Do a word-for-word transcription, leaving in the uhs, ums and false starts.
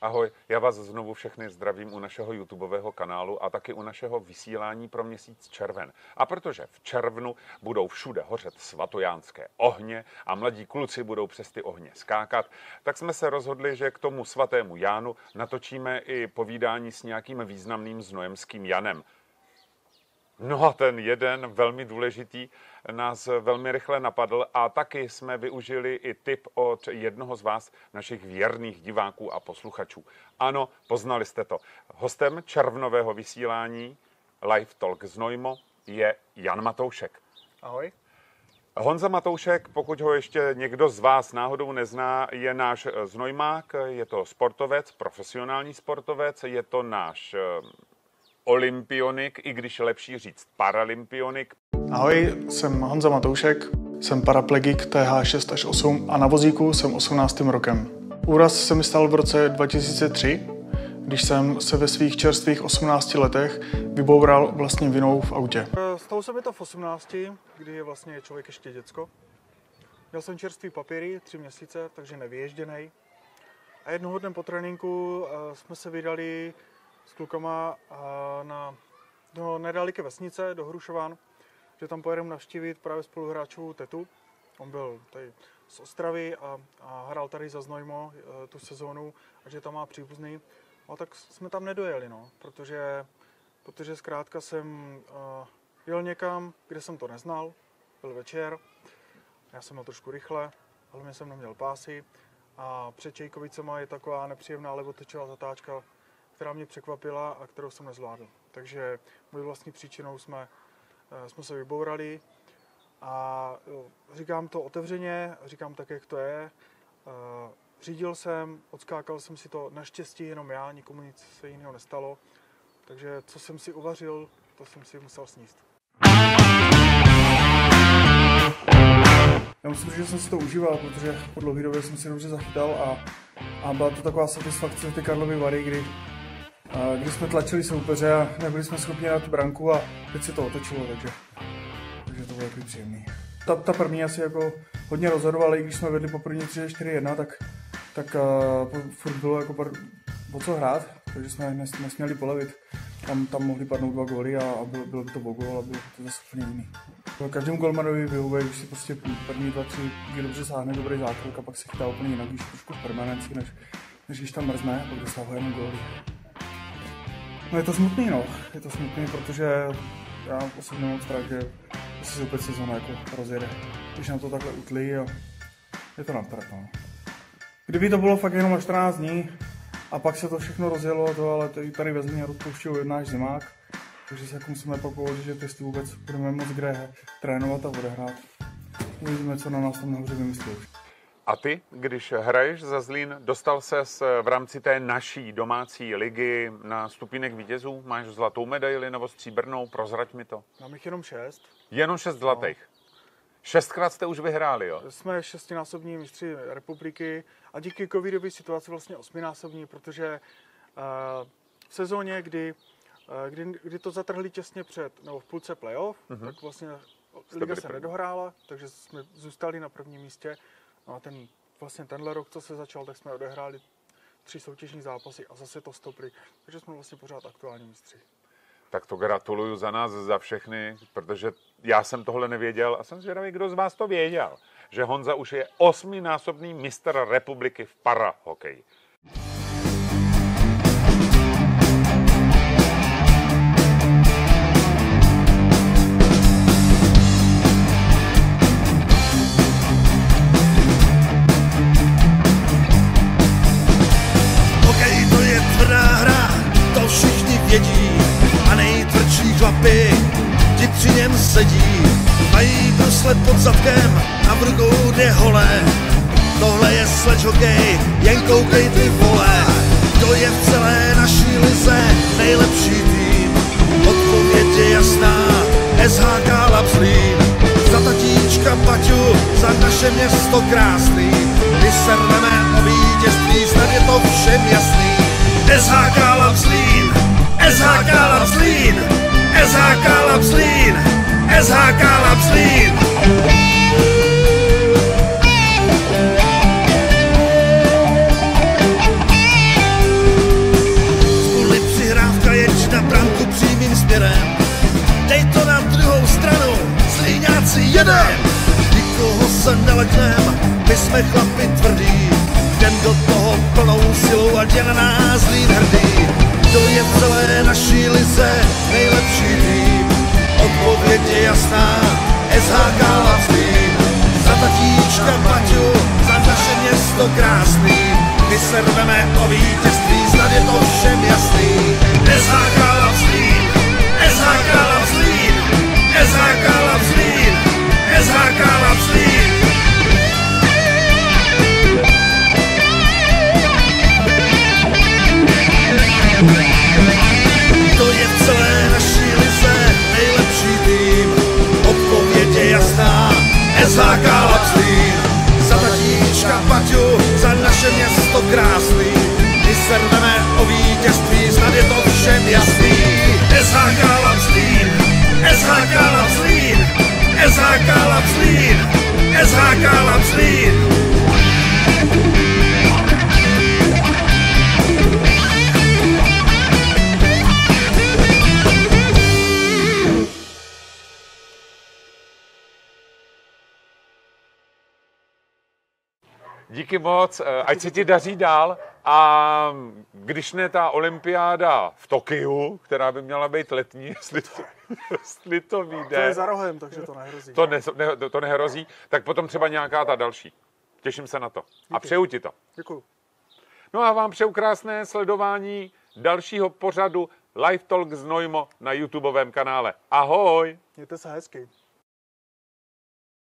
Ahoj, já vás znovu všechny zdravím u našeho YouTubeového kanálu a taky u našeho vysílání pro měsíc červen. A protože v červnu budou všude hořet svatojánské ohně a mladí kluci budou přes ty ohně skákat, tak jsme se rozhodli, že k tomu svatému Jánu natočíme i povídání s nějakým významným znojemským Janem. No a ten jeden velmi důležitý nás velmi rychle napadl a taky jsme využili i tip od jednoho z vás, našich věrných diváků a posluchačů. Ano, poznali jste to. Hostem červnového vysílání Live Talk Znojmo je Jan Matoušek. Ahoj. Honza Matoušek, pokud ho ještě někdo z vás náhodou nezná, je náš znojmák, je to sportovec, profesionální sportovec, je to náš olympionik, i když je lepší říct paralympionik. Ahoj, jsem Honza Matoušek, jsem paraplegik T H šest až osm a na vozíku jsem osmnáctým rokem. Úraz se mi stal v roce dva tisíce tři, když jsem se ve svých čerstvých osmnácti letech vyboural vlastně vinou v autě. Stalo se mi to v osmnácti, kdy je vlastně člověk ještě děcko. Měl jsem čerstvý papíry, tři měsíce, takže nevyježděnej. A jednoho dne po tréninku jsme se vydali s klukama na, do nedaleké vesnice, do Hrušovan, že tam pojedeme navštívit právě spoluhráčů tetu. On byl tady z Ostravy a, a hrál tady za Znojmo e, tu sezónu a že tam má příbuzný. A tak jsme tam nedojeli, no, protože, protože zkrátka jsem uh, jel někam, kde jsem to neznal, byl večer, já jsem měl trošku rychle, hlavně jsem neměl pásy a před Čejkovicema je taková nepříjemná levotočová zatáčka, která mě překvapila a kterou jsem nezvládl. Takže mojí vlastní příčinou jsme, jsme se vybourali a říkám to otevřeně, říkám tak, jak to je. Řídil jsem, odskákal jsem si to naštěstí jenom já, nikomu nic se jiného nestalo. Takže co jsem si uvařil, to jsem si musel sníst. Já musím říct, že jsem si to užíval, protože po dlouhé době jsem si dobře zachytal a, a byla to taková satisfakce ty Karlovy Vary, kdy když jsme tlačili soupeře a nebyli jsme schopni dát branku a teď se to otočilo, takže, takže to bylo takový příjemný. Ta, ta první asi jako hodně rozhodovala, i když jsme vedli po první tři čtyři jedna, tak, tak uh, furt bylo jako o co hrát, takže jsme nes, nesměli polevit. Tam, tam mohli padnout dva góly a, a bylo, bylo by to o gól a bylo to zase úplně jiný. Každému golmanovi vyhovuje, když si prostě první dva, tři, kdy dobře sáhne dobrý zákrok a pak se chytá úplně jinak, když trošku v permanenci, než, než když tam mrzne a pak dostává jenom góly. No je to smutný, no. Je to smutný, protože já osobně mám strach, že se opět sezóna jako rozjede. Když nám to takhle utlí a je to naprd, no. Kdyby to bylo fakt jenom na čtrnáct dní a pak se to všechno rozjelo, to, ale tady ve Zlíně rozpouštěl náš zimák, takže se jako musíme opakovat, že jestli vůbec budeme moc kde trénovat a odehrát. Uvidíme, co na nás tam nahoře vymyslí. A ty, když hraješ za Zlín, dostal ses v rámci té naší domácí ligy na stupínek vítězů? Máš zlatou medaili nebo stříbrnou? Prozrať mi to. Mám jich jenom šest. Jenom šest zlatých. No. Šestkrát jste už vyhráli, jo? Jsme šestinásobní mistři republiky a díky covidové situaci vlastně osminásobní, protože uh, v sezóně, kdy, uh, kdy, kdy to zatrhli těsně před, nebo v půlce playoff, uh-huh. tak vlastně liga se nedohrála, takže jsme zůstali na prvním místě. No a ten, vlastně tenhle rok, co se začal, tak jsme odehráli tři soutěžní zápasy a zase to stopli. Takže jsme vlastně pořád aktuální mistři. Tak to gratuluju za nás, za všechny, protože já jsem tohle nevěděl a jsem zvědavý, kdo z vás to věděl, že Honza už je osminásobný mistr republiky v parahokeji. Vědí a nejtvrdší chlapy ti při něm sedí. Mají brusle pod zadkem a v rukou dvě holé. Tohle je sledge hokej, jen koukej ty vole. To je v celé naší lize nejlepší tým. Odpověď je jasná, S H K Labs Zlín. Za tatíčka Paťu, za naše město krásný. My se rveme o vítězství, snad je to všem jasný. S H K Labs Zlín, S H K Labs Zlín, S H K Labs Zlín, S H K Labs Zlín. my jsme chlapi tvrdí, jdem do toho plnou silou, ať je na nás lín hrdý. Kdo je v celé naší lize nejlepší tým? Odpověď je jasná, S H K Lapslín. Za tatíčka Baťu, za naše město krásný, my se rveme o vítězství, snad je to všem jasný. S H K Lapslín, S H K Lapslín, S H K Lapslín, S H K Lapslín. To je v celé naší lize nejlepší tým, odpověď je jasná, S H K Lapslín. Za tatíčka Baťu, za naše město krásný, my se rveme o vítězství, snad je to všem jasný. S H K Lapslín, S H K Lapslín, S H K Lapslín, S H K Lapslín. Díky moc, ať se ti daří dál a když ne ta olympiáda v Tokiu, která by měla být letní, jestli to, jestli to vyjde. To je za rohem, takže to nehrozí. To, ne, ne, to nehrozí, tak potom třeba nějaká ta další. Těším se na to. Díky. A přeju ti to. Děkuju. No a vám přeju krásné sledování dalšího pořadu Live Talk z Nojmo na YouTubeovém kanále. Ahoj! Mějte se hezky.